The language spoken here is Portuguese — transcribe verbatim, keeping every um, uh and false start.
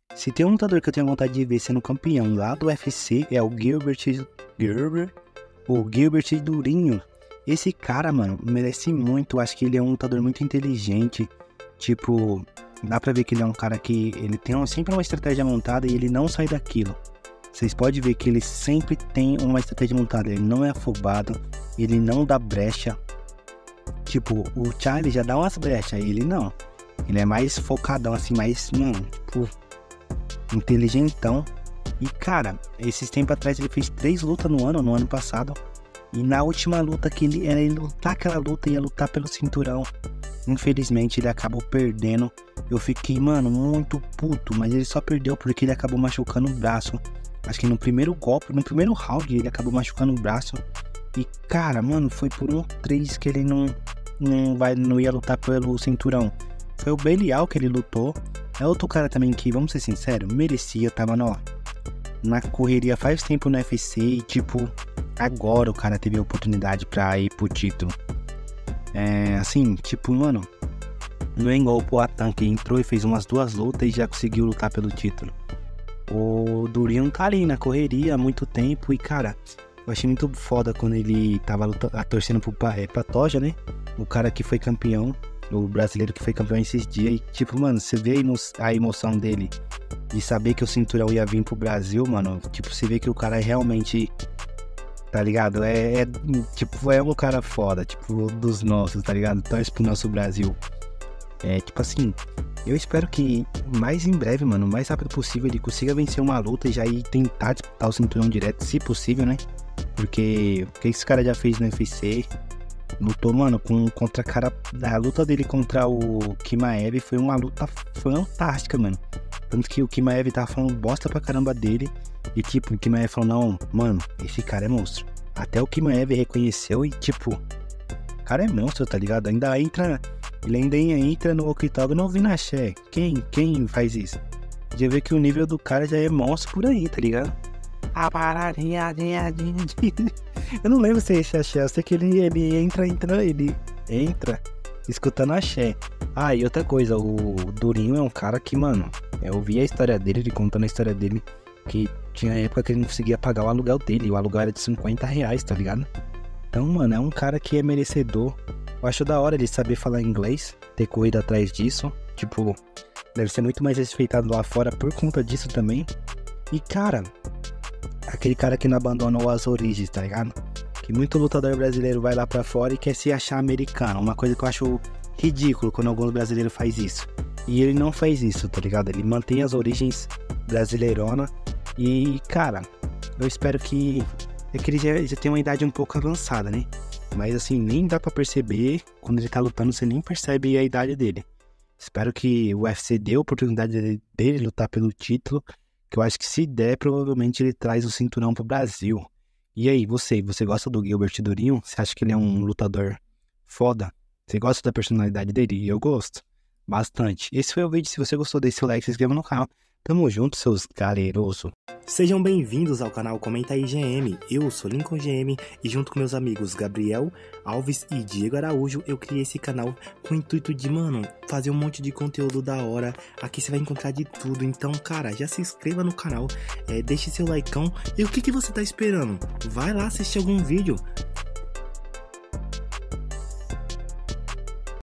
Se tem um lutador que eu tenho vontade de ver sendo campeão lá do U F C, é o Gilbert... Gilbert? O Gilbert Durinho. Esse cara, mano, merece muito. Acho que ele é um lutador muito inteligente. Tipo, dá pra ver que ele é um cara que... Ele tem um, sempre uma estratégia montada e ele não sai daquilo. Vocês podem ver que ele sempre tem uma estratégia montada. Ele não é afobado. Ele não dá brecha. Tipo, o Charlie já dá umas brechas. Ele não. Ele é mais focadão, assim, mais, mano, tipo, inteligentão. E, cara, esses tempos atrás ele fez três lutas no ano, no ano passado. E na última luta que ele era ele lutar aquela luta, ia lutar pelo cinturão. Infelizmente ele acabou perdendo. Eu fiquei, mano, muito puto. Mas ele só perdeu porque ele acabou machucando o braço. Acho que no primeiro golpe, no primeiro round ele acabou machucando o braço. E, cara, mano, foi por um três que ele não, não, vai, não ia lutar pelo cinturão. Foi o Belial que ele lutou. É outro cara também que, vamos ser sinceros, merecia, tava no, na correria faz tempo no U F C e, tipo, agora o cara teve a oportunidade pra ir pro título. É, assim, tipo, mano, não é igual o Poatan que entrou e fez umas duas lutas e já conseguiu lutar pelo título. O Durinho tá ali na correria há muito tempo e, cara, eu achei muito foda quando ele tava lutando, torcendo pro é, Pantoja, né? O cara que foi campeão, o brasileiro que foi campeão esses dias. E, tipo, mano, você vê a, emo a emoção dele de saber que o cinturão ia vir pro Brasil, mano. Tipo, você vê que o cara é realmente, tá ligado? É, é tipo, é um cara foda, tipo, dos nossos, tá ligado? Torce pro nosso Brasil. É, tipo assim, eu espero que mais em breve, mano, o mais rápido possível ele consiga vencer uma luta e já ir tentar disputar o cinturão direto, se possível, né? Porque o que esse cara já fez no U F C, lutou, mano, com, contra cara... A luta dele contra o Chimaev foi uma luta fantástica, mano. Tanto que o Chimaev tava falando bosta pra caramba dele. E, tipo, o Chimaev falou, não, mano, esse cara é monstro. Até o Chimaev reconheceu e, tipo, o cara é monstro, tá ligado? Ainda entra... Ele ainda entra no octógono ouvindo axé. Quem? Quem faz isso? Já vê que o nível do cara já é monstro por aí, tá ligado? A paradinha, eu não lembro se é esse axé. Eu sei que ele, ele entra, entra, ele entra escutando axé. Ah, e outra coisa, o Durinho é um cara que, mano, eu vi a história dele, ele contando a história dele, que tinha época que ele não conseguia pagar o aluguel dele. O aluguel era de cinquenta reais, tá ligado? Então, mano, é um cara que é merecedor. Eu acho da hora ele saber falar inglês, ter corrido atrás disso. Tipo, deve ser muito mais respeitado lá fora por conta disso também. E, cara, aquele cara que não abandonou as origens, tá ligado? Que muito lutador brasileiro vai lá pra fora e quer se achar americano. Uma coisa que eu acho ridículo quando alguns brasileiros faz isso. E ele não faz isso, tá ligado? Ele mantém as origens brasileirona. E, cara, eu espero que... É que ele já, já tem uma idade um pouco avançada, né? Mas assim, nem dá pra perceber. Quando ele tá lutando, você nem percebe a idade dele. Espero que o U F C dê a oportunidade dele, dele lutar pelo título. Que eu acho que se der, provavelmente ele traz o cinturão pro Brasil. E aí, você? Você gosta do Gilbert Durinho? Você acha que ele é um lutador foda? Você gosta da personalidade dele? Eu gosto bastante. Esse foi o vídeo. Se você gostou, deixe seu like e se inscreva no canal. Tamo junto, seus galerosos. Sejam bem-vindos ao canal Comenta aí G M. Eu sou Lincoln G M e junto com meus amigos Gabriel Alves e Diego Araújo, eu criei esse canal com o intuito de, mano, fazer um monte de conteúdo da hora. Aqui você vai encontrar de tudo. Então, cara, já se inscreva no canal, é, deixe seu likeão. E o que, que você tá esperando? Vai lá assistir algum vídeo.